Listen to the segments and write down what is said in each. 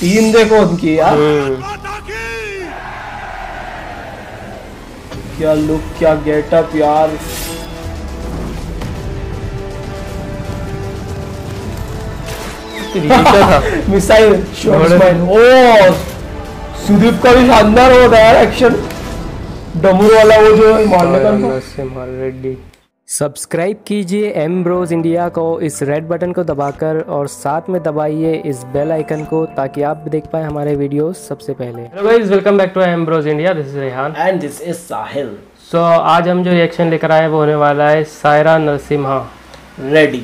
Team देखो उनकी यार, क्या लुक, क्या गेटअप यार। मिसाइल ओ सुदीप का भी शानदार होता है यार एक्शन, डमरू वाला वो जो मारने का। रेड्डी। सब्सक्राइब कीजिए एम ब्रोज इंडिया को इस रेड बटन को दबाकर और साथ में दबाइए इस बेल आइकन को ताकि आप देख पाए हमारे वीडियोस सबसे पहले। Hello guys, welcome back to M bros India. This is Rehan and this is Sahil. So आज हम जो रिएक्शन लेकर आए वो होने वाला है साय रा नरसिम्हा रेडी।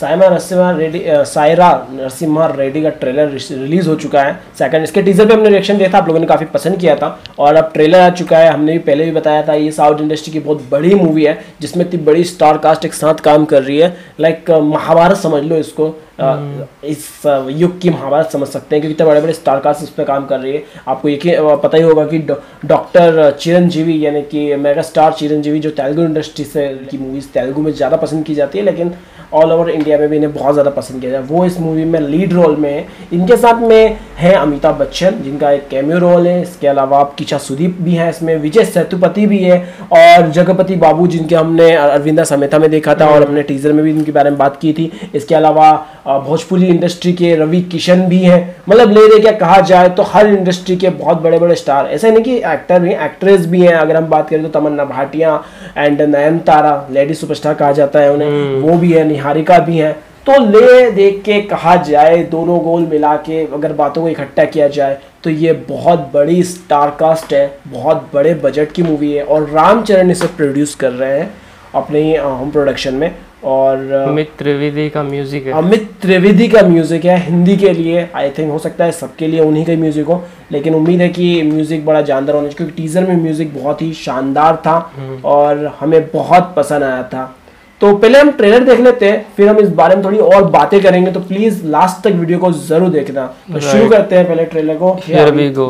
साय रा नरसिम्हा रेड्डी का ट्रेलर रिलीज हो चुका है। सेकंड इसके टीजर पे हमने रिएक्शन दिया था, आप लोगों ने काफ़ी पसंद किया था और अब ट्रेलर आ चुका है। हमने भी पहले भी बताया था ये साउथ इंडस्ट्री की बहुत बड़ी मूवी है जिसमें इतनी बड़ी स्टार कास्ट एक साथ काम कर रही है। लाइक महाभारत समझ लो इसको, इस युग की महाभारत समझ सकते हैं क्योंकि इतने बड़े बड़े स्टार कास्ट इस पर काम कर रही है। आपको ये पता ही होगा कि डॉक्टर चिरंजीवी यानी कि मेगा स्टार चिरंजीवी जो तेलुगु इंडस्ट्री से की मूवीज़ तेलुगु में ज़्यादा पसंद की जाती है लेकिन ऑल ओवर इंडिया में भी इन्हें बहुत ज़्यादा पसंद किया जाए, वो इस मूवी में लीड रोल में है। इनके साथ में है अमिताभ बच्चन जिनका एक कैमियो रोल है। इसके अलावा किच्चा सुदीप भी है इसमें, विजय सेतुपति भी है और जगपति बाबू जिनके हमने अरविंदा समेता में देखा था और अपने टीजर में भी इनके बारे में बात की थी। इसके अलावा भोजपुरी इंडस्ट्री के रवि किशन भी हैं। मतलब ले दे क्या कहा जाए तो हर इंडस्ट्री के बहुत बड़े बड़े स्टार, ऐसा नहीं कि एक्टर भी एक्ट्रेस भी हैं। अगर हम बात करें तो Tamannaah Bhatia and Nayanthara lady superstar कहा जाता है उन्हें, वो भी है, निहारिका भी हैं। तो ले देख के कहा जाए दोनों गोल मिला के अगर बातों को इकट्ठा किया जाए तो ये बहुत बड़ी स्टार कास्ट है, बहुत बड़े बजट की मूवी है और रामचरण इसे प्रोड्यूस कर रहे हैं अपने होम प्रोडक्शन में। और अमित त्रिवेदी का म्यूजिक है, अमित त्रिवेदी का म्यूजिक है हिंदी के लिए। आई थिंक हो सकता है सबके लिए उन्हीं का ही म्यूजिक हो, लेकिन उम्मीद है कि म्यूजिक बड़ा जानदार होना चाहिए क्योंकि टीजर में म्यूजिक बहुत ही शानदार था और हमें बहुत पसंद आया था। तो पहले हम ट्रेलर देख लेते हैं, फिर हम इस बारे में थोड़ी और बातें करेंगे, तो प्लीज लास्ट तक वीडियो को जरूर देखना। तो शुरू करते हैं पहले ट्रेलर को। Here we go।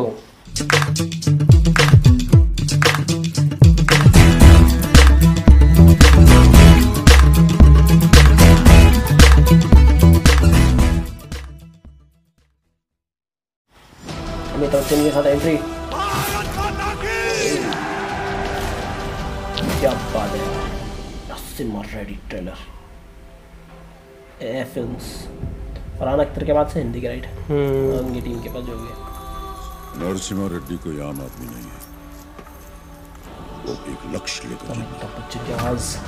Amitabh Bachchan के साथ एंट्री, क्या बात है। Narasimha Reddy trailer A films, Farhan Akhtar के बाद से हिंदी के राइट उनकी टीम के पास जो भी है। नरसिम्हा रेड्डी कोई आम आदमी नहीं है, वो एक लक्ष्य लेकर अमिताभ बच्चन की आवाज,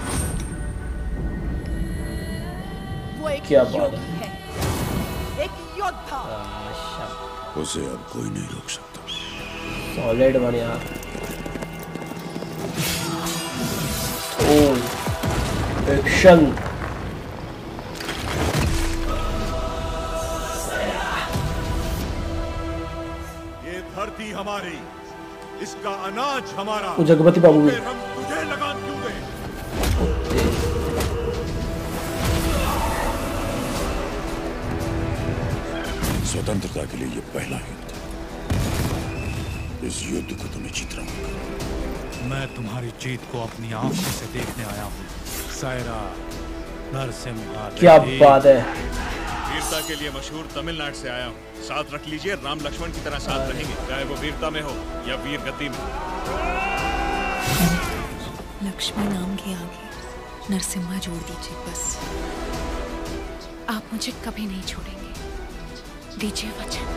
क्या बात है। एक योद्धा, उसे अब कोई नहीं रोक सकता। सॉलिड बन यार। एक्शन, ये धरती हमारी, इसका अनाज हमारा, जगपति बाबू भी। हम तुझे लगान क्यों दें? स्वतंत्रता के लिए ये पहला युद्ध है। इस युद्ध को तुम्हें जीतना होगा। मैं तुम्हारी जीत को अपनी आंखों से देखने आया हूँ। साय रा नरसिम्हा, क्या बात है। वीरता के लिए मशहूर तमिलनाडु से आया हूँ। साथ रख लीजिए, राम लक्ष्मण की तरह साथ रहेंगे, चाहे वो वीरता में हो या वीर गति में। लक्ष्मी नाम के आगे नरसिम्हा जोड़ दीजिए बस। आप मुझे कभी नहीं छोड़ेंगे, दीजिए वचन।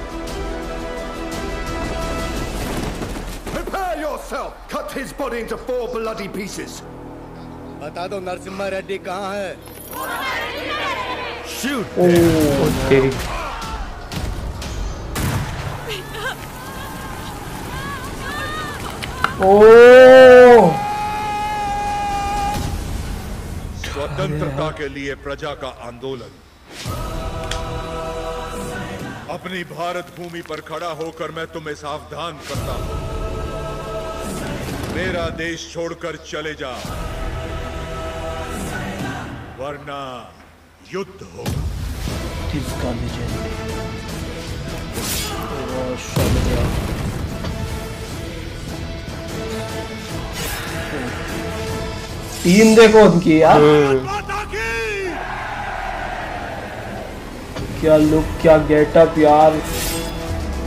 Prepare yourself! Cut his body into 4 bloody pieces. बता दो नरसिम्हा रेड्डी कहाँ है? Shoot! तेरी स्वतंत्रता के लिए प्रजा का आंदोलन। अपनी भारत भूमि पर खड़ा होकर मैं तुम्हें सावधान करता हूं, मेरा देश छोड़कर चले जा वरना युद्ध होगा। टीम देखो उनकी यार, क्या लुक, क्या गेटअप यार।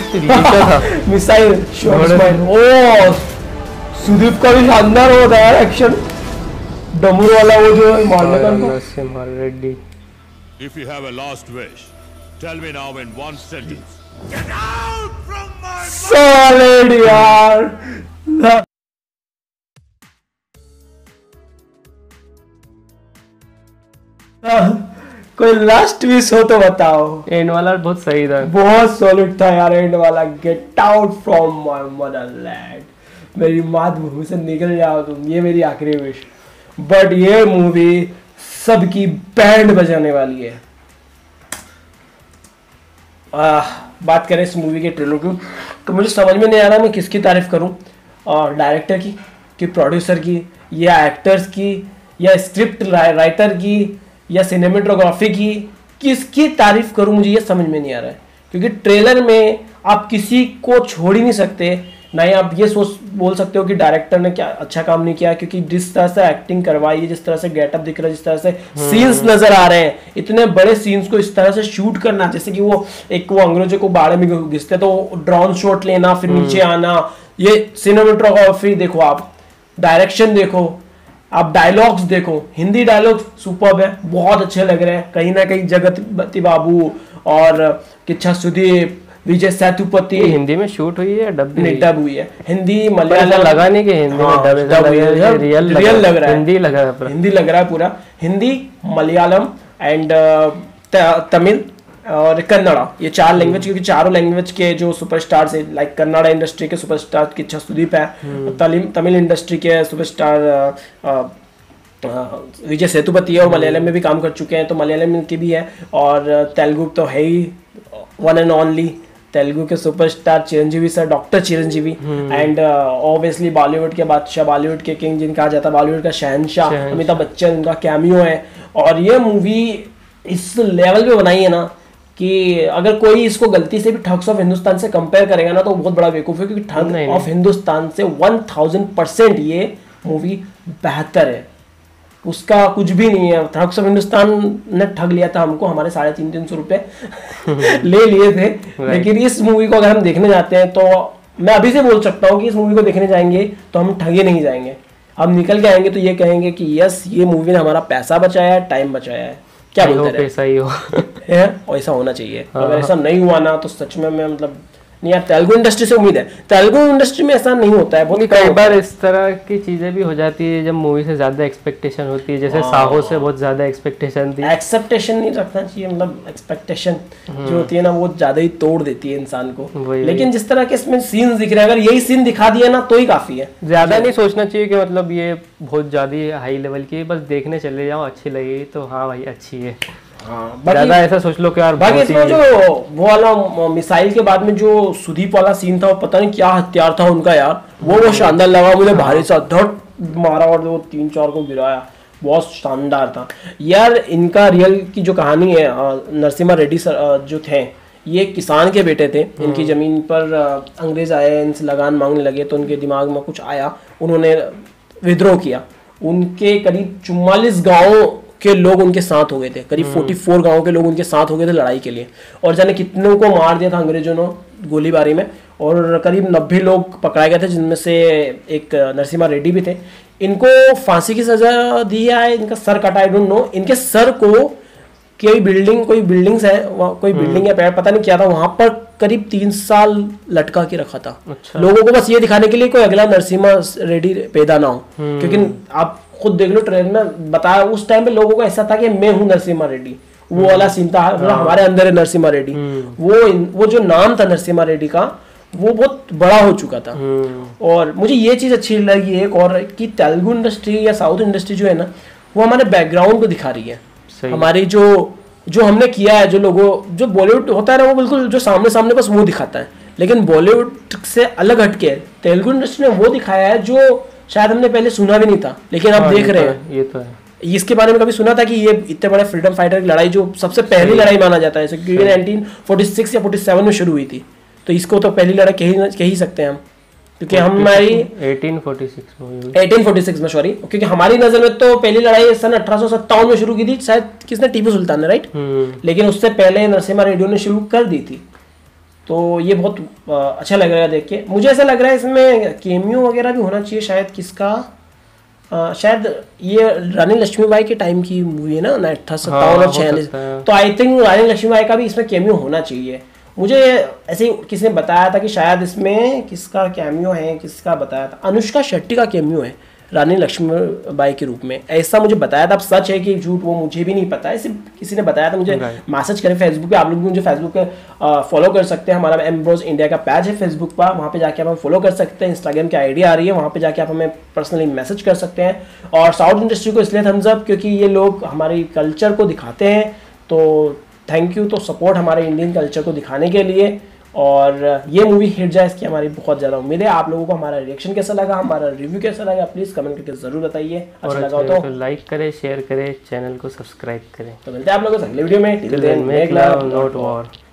मिसाइल ओ सुदीप का भी शानदार होता है एक्शन, डमरू वाला वो जो मारने का Narasimha Reddy. If you have a last wish, tell me now in one sentence. Solid यार। कोई लास्ट विश हो तो बताओ। एंड वाला बहुत सही था, बहुत सॉलिड था यार एंड वाला। Get out from my motherland, मेरी मातृभूमि से निकल जाओ तुम, ये मेरी आखिरी विश। बट ये मूवी सबकी बैंड बजाने वाली है। बात करें इस मूवी के ट्रेलर की तो मुझे समझ में नहीं आ रहा मैं किसकी तारीफ करूं, और डायरेक्टर की कि प्रोड्यूसर की, या एक्टर्स की, या स्क्रिप्ट राइटर की, या सिनेमेटोग्राफी की, किसकी तारीफ करूं मुझे ये समझ में नहीं आ रहा है। क्योंकि ट्रेलर में आप किसी को छोड़ ही नहीं सकते, ना ही आप ये सोच बोल सकते हो कि डायरेक्टर ने क्या अच्छा काम नहीं किया, क्योंकि जिस तरह से एक्टिंग करवाई है, जिस तरह से गेटअप दिख रहा है, जिस तरह से सीन्स नजर आ रहे हैं, इतने बड़े सीन्स को इस तरह से शूट करना, जैसे कि वो अंग्रेजों को बाड़े में घिसते तो ड्रोन शॉट लेना, फिर नीचे आना, ये सिनेमेटोग्राफी देखो, आप डायरेक्शन देखो, आप डायलॉग्स देखो, हिंदी डायलॉग्स सुपर्ब है, बहुत अच्छे लग रहे हैं। कहीं ना कहीं जगपति बाबू और किच्छा सुदीप, विजय सेतुपति। हिंदी में शूट हुई है, डब हुई है, हिंदी मलयालम लगा नहीं कि हिंदी में डब रियल लग रहा है, हिंदी लग रहा है, हिंदी लग रहा है पूरा, हिंदी मलयालम एंड तमिल और कन्नड़ा, ये 4 लैंग्वेज, क्योंकि चारों लैंग्वेज के जो सुपरस्टार्स है, लाइक कन्नड़ा इंडस्ट्री के सुपरस्टार किच्छा सुदीप है, तमिल इंडस्ट्री के सुपरस्टार विजय सेतुपति है, और मलयालम में भी काम कर चुके हैं तो मलयालम के भी है, और तेलुगु तो है ही वन एंड ओनली, तेलुगु के superstar Chiranjeevi sir, doctor Chiranjeevi, and obviously Bollywood के बादशाह, बॉलीवुड के किंग जिनका कहा जाता है, बॉलीवुड का शहंशाह अमिताभ बच्चन, उनका कैमियो है। और ये मूवी इस लेवल पे बनाई है ना कि अगर कोई इसको गलती से भी ठग्स ऑफ हिंदुस्तान से कंपेयर करेगा ना तो बहुत बड़ा बेवकूफ है, क्योंकि ठग ऑफ हिंदुस्तान से 1000% ये मूवी बेहतर है, उसका कुछ भी नहीं है। ठग्स ऑफ हिंदुस्तान ने ठग लिया था हमको, हमारे 350 रुपए ले लिए थे, लेकिन इस मूवी को अगर हम देखने जाते हैं तो मैं अभी से बोल सकता हूँ कि इस मूवी को देखने जाएंगे तो हम ठगे नहीं जाएंगे, हम निकल के आएंगे तो ये कहेंगे कि यस ये मूवी ने हमारा पैसा बचाया है, टाइम बचाया है। क्या बोलते हैं, ऐसा ही हो है और ऐसा होना चाहिए। अगर ऐसा नहीं हुआ ना तो सच में मैं मतलब नहीं यार, तेलुगु इंडस्ट्री से उम्मीद है, तेलुगु इंडस्ट्री में ऐसा नहीं होता है, बहुत कई बार इस तरह की चीजें भी हो जाती है जब मूवी से ज्यादा एक्सपेक्टेशन होती है, जैसे साहो से बहुत ज्यादा एक्सपेक्टेशन थी। एक्सपेक्टेशन नहीं रखना चाहिए, मतलब एक्सपेक्टेशन जो होती है ना वो ज्यादा ही तोड़ देती है इंसान को। लेकिन जिस तरह के इसमें सीन्स दिख रहे हैं, अगर यही सीन दिखा दिया ना तो ही काफी है, ज्यादा नहीं सोचना चाहिए कि मतलब ये बहुत ज्यादा हाई लेवल की, बस देखने चले जाओ, अच्छी लगेगी तो हाँ भाई अच्छी है। ज्यादा ऐसा सोच लो कि यार बाकी इसमें जो वो वाला मिसाइल के बाद में जो सुदीप वाला सीन था, वो पता नहीं क्या हथियार था उनका यार, वो शानदार लगा मुझे, भारी सा धड़ मारा और वो 3-4 को गिराया, बहुत शानदार था यार। इनका रियल की जो कहानी है, नरसिम्हा रेड्डी सर जो थे, ये किसान के बेटे थे, इनकी जमीन पर अंग्रेज आए, इनसे लगान मांगने लगे तो उनके दिमाग में कुछ आया, उन्होंने विद्रोह किया, उनके करीब 44 गाँव के लोग उनके साथ हो गए थे, करीब 44 गांव के लोग उनके साथ हो गए थे लड़ाई के लिए, और जाने कितनों को मार दिया था अंग्रेजों ने गोलीबारी में, और करीब 90 लोग पकड़ाए गए थे, जिनमें से एक नरसिम्हा रेड्डी भी थे। इनको फांसी की सजा दी है, इनका सर कटा, आई डोंट नो, इनके सर को कोई बिल्डिंग्स है, कोई बिल्डिंग है पता नहीं क्या था, वहां पर करीब 3 साल लटका के रखा था। अच्छा। लोगों को बस ये दिखाने के लिए कोई अगला नरसिम्हा रेड्डी पैदा ना हो, क्योंकि आप खुद देख लो ट्रेन में बताया, उस टाइम पे लोगों को ऐसा था कि मैं हूँ नरसिम्हा रेड्डी, वो वाला सीन था, हमारे अंदर है नरसिम्हा रेड्डी। वो जो नाम था नरसिम्हा रेड्डी का वो बहुत बड़ा हो चुका था। और मुझे ये चीज अच्छी लगी एक और, कि तेलुगु इंडस्ट्री या साउथ इंडस्ट्री जो है ना, वो हमारे बैकग्राउंड को दिखा रही है, हमारी जो हमने किया है, जो लोगों जो बॉलीवुड होता है ना वो बिल्कुल जो सामने बस वो दिखाता है, लेकिन बॉलीवुड से अलग हटके तेलुगु इंडस्ट्री ने वो दिखाया है जो शायद हमने पहले सुना भी नहीं था, लेकिन आप देख रहे हैं। ये तो है, इसके बारे में कभी सुना था कि ये इतने बड़े फ्रीडम फाइटर की लड़ाई, जो सबसे पहली लड़ाई माना जाता है, क्योंकि 1946 या 47 में शुरू हुई थी, तो इसको तो पहली लड़ाई कह ही सकते हैं हम, क्योंकि हमारी 1846 में सॉरी, क्योंकि हमारी नजर में तो पहली लड़ाई सन 1857 में शुरू की थी, शायद किसने, टीपू सुल्तान ने, राइट। लेकिन उससे पहले नरसिम्हा रेड्डी ने शुरू कर दी थी, तो ये बहुत अच्छा लग रहा है देख के। मुझे ऐसा लग रहा है इसमें केमियो वगैरह भी होना चाहिए शायद, किसका शायद ये रानी लक्ष्मीबाई के टाइम की मूवी है ना, 57 और 46, तो आई थिंक रानी लक्ष्मीबाई का भी इसमें केमियो होना चाहिए। मुझे ऐसे ही किसी ने बताया था कि शायद इसमें किसका कैमियो है, किसका बताया था, अनुष्का शेट्टी का कैमियो है रानी लक्ष्मीबाई के रूप में, ऐसा मुझे बताया था। अब सच है कि झूठ वो मुझे भी नहीं पता है, सिर्फ किसी ने बताया था मुझे। मैसेज करें फेसबुक पे, आप लोग भी मुझे फेसबुक पे फॉलो कर सकते हैं, हमारा एम्ब्रोज इंडिया का पेज है फेसबुक पर, वहाँ पे जाके आप हमें फॉलो कर सकते हैं। इंस्टाग्राम की आईडी आ रही है, वहाँ पे जाके आप हमें पर्सनली मैसेज कर सकते हैं। और साउथ इंडस्ट्री को इसलिए थम्स अप क्योंकि ये लोग हमारी कल्चर को दिखाते हैं, तो थैंक यू। तो सपोर्ट हमारे इंडियन कल्चर को दिखाने के लिए, और ये मूवी हिट जाए इसकी हमारी बहुत ज़्यादा उम्मीद है। आप लोगों को हमारा रिएक्शन कैसा लगा, हमारा रिव्यू कैसा लगा, प्लीज़ कमेंट करके ज़रूर बताइए। अच्छा लगा तो लाइक करें, शेयर करें, चैनल को सब्सक्राइब करें। तो मिलते हैं आप लोगों से अगले वीडियो में। Till then make love not war.